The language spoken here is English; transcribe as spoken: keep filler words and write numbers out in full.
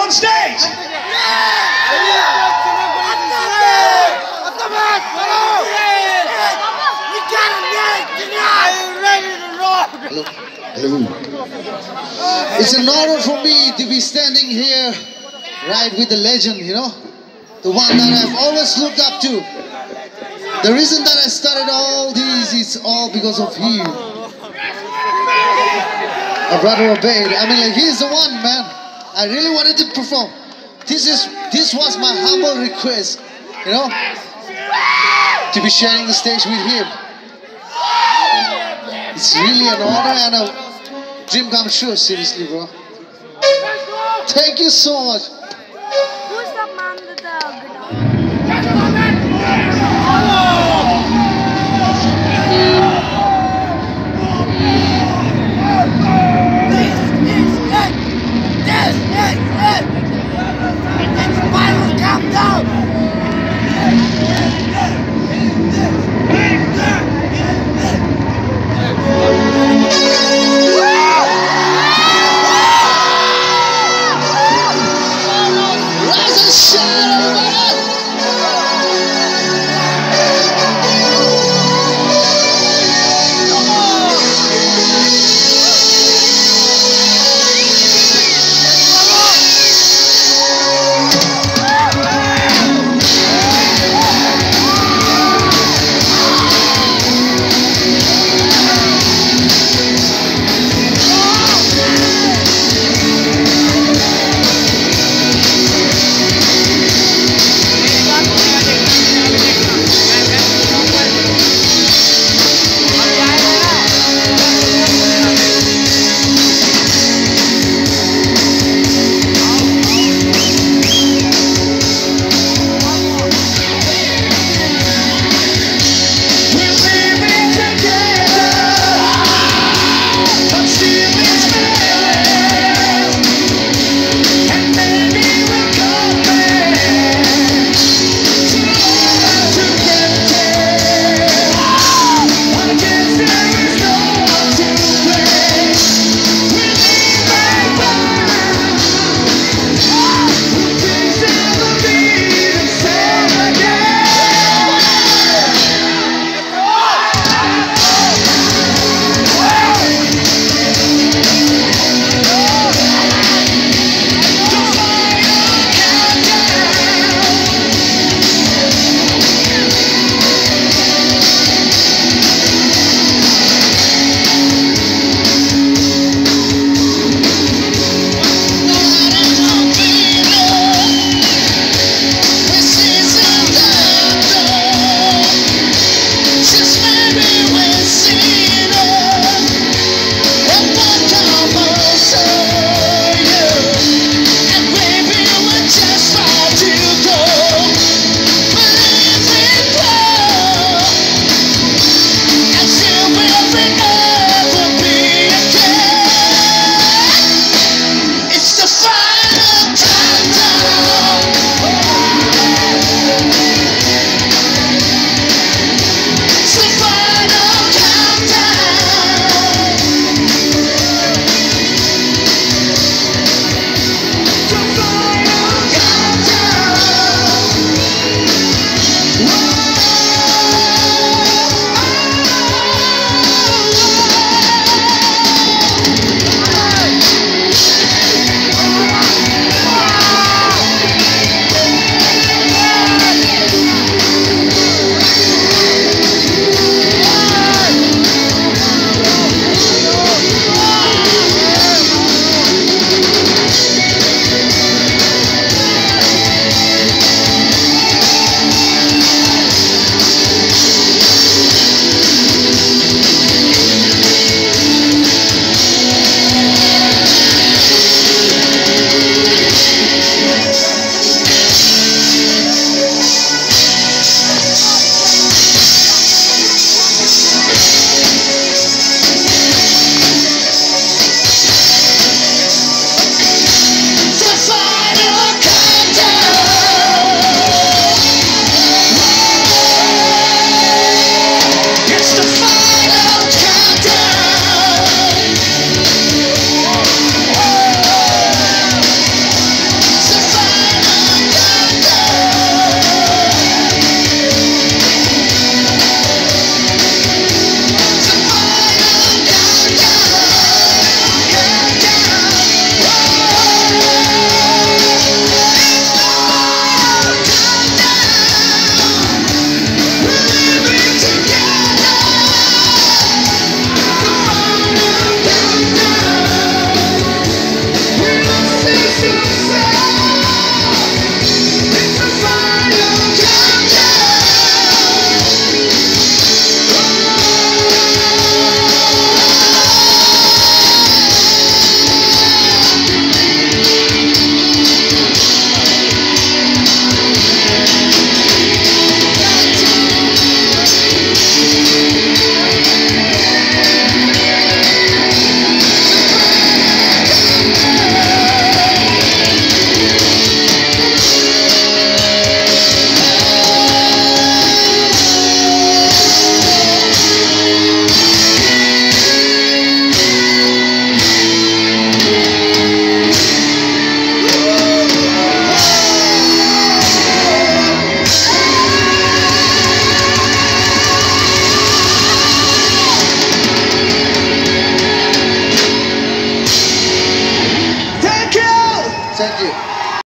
on stage. Hello. Hello. It's an honor for me to be standing here right with the legend, you know, the one that I've always looked up to. The reason that I started all these is all because of him. My brother Obaid. I mean, like, he's the one, man. I really wanted to perform. This is this was my humble request, you know, to be sharing the stage with him. It's really an honor and a dream come true, seriously, bro. Thank you so much.